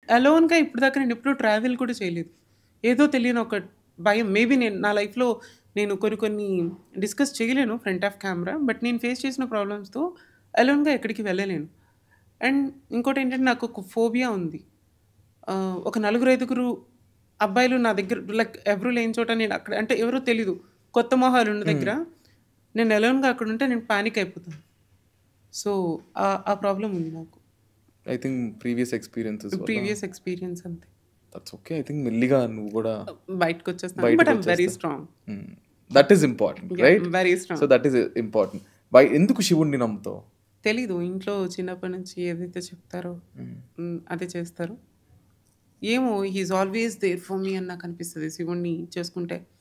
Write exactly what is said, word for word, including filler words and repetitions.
అలోన్‌గా ఇప్పటిదాకా నేను ఎప్పుడు ట్రావెల్ కూడా చేయలేదు. ఏదో తెలియని ఒక భయం. మేబీ నేను నా లైఫ్‌లో నేను కొన్ని కొన్ని డిస్కస్ చేయలేను ఫ్రంట్ ఆఫ్ కెమెరా. బట్ నేను ఫేస్ చేసిన ప్రాబ్లమ్స్‌తో అలోన్‌గా ఎక్కడికి వెళ్ళలేను. అండ్ ఇంకోటేంటంటే నాకు ఒక ఫోబియా ఉంది. ఆహ్, ఒక నలుగురు, ఐదుగురు అబ్బాయిలు నా దగ్గర లైక్ ఎవరు లేని చోట నేను అక్కడ అంటే ఎవరో తెలీదు. కొత్త మొహాలు ఉన్న హ్మ్. దగ్గర నేను అలోన్‌గా అక్కడ ఉంటే నేను పానిక్ అయిపోతాను. సో, ఆ ఆ ప్రాబ్లమ్ ఉంది నాకు. ఐ థింక్ ప్రీవియస్ ఎక్స్‌పీరియన్సెస్ వల్ల ప్రీవియస్ ఎక్స్‌పీరియన్స్ అంతే. That's okay. ఐ థింక్ మెల్లిగా నువ్వు గూడా బయటకొచ్చేస్తాను. బట్ ఐ యామ్ వెరీ బయటకొచ్చేస్తా. Strong. Hmm. That is important yeah! Right? Very so, strong. That is important. Bye ఎందుకు శివుడిని నమ్ముతావు? తెలీదు. ఇంట్లో చిన్నప్పటి నుంచి ఏదైతే చెప్తారో హ్మ్. హ్మ్. అదే చేస్తారు. ఏమో he is always there for me అని నాకనిపిస్తది శివుడిని చేసుకుంటే.